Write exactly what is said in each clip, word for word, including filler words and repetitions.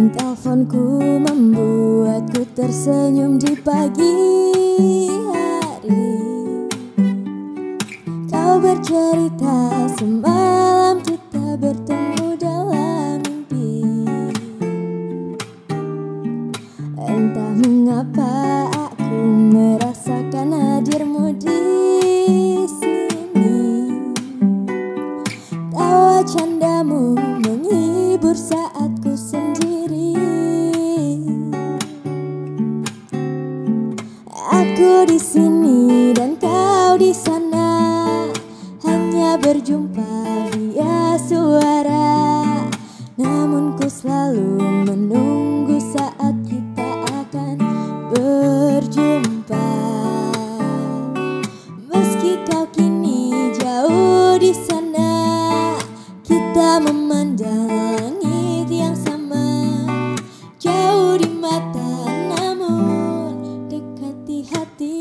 Dering teleponku membuatku tersenyum di pagi hari. Kau bercerita semalam kita bertemu dalam mimpi. Entah mengapa aku merasakan hadirmu di sini. Tawa candamu menghibur saat ku sendiri. Aku di sini dan kau di sana, hanya berjumpa via suara. Namun ku selalu menunggu saat kita akan berjumpa. Meski kau kini jauh di sana, kita memandang langit yang sama. Jauh di mata namun dekat di hati.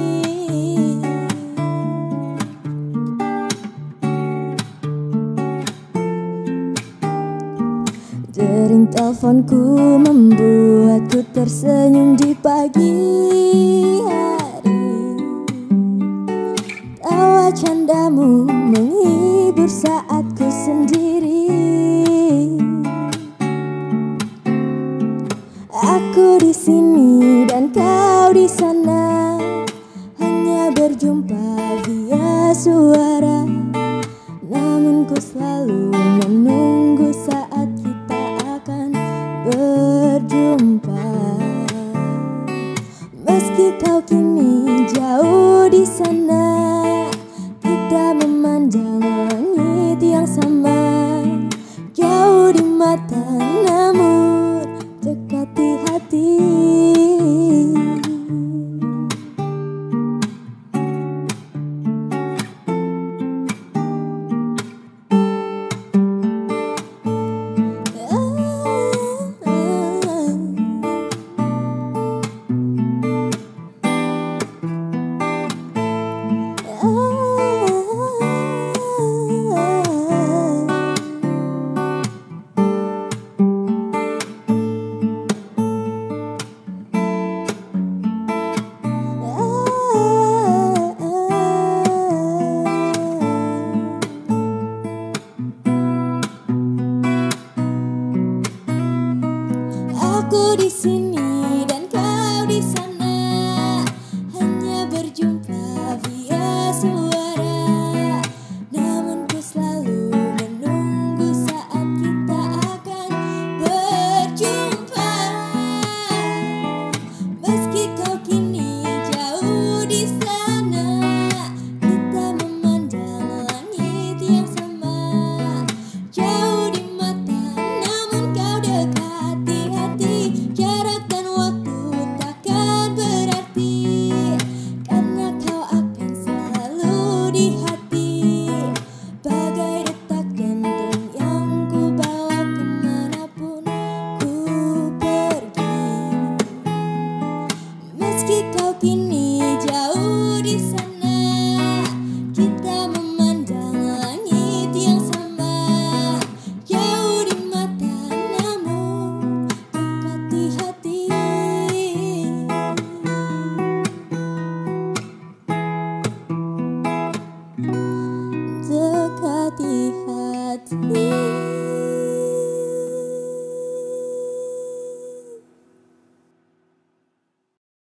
Dering teleponku membuatku tersenyum di pagi hari. Tawa candamu menghibur saat ku sendiri. Aku di sini dan kau di sana, hanya berjumpa via suara. Namun ku selalu menunggu saat kita akan berjumpa. Meski kau kini jauh di sana, kita memandang langit yang sama. Jauh di mata namun dekat di hati. Aku di sini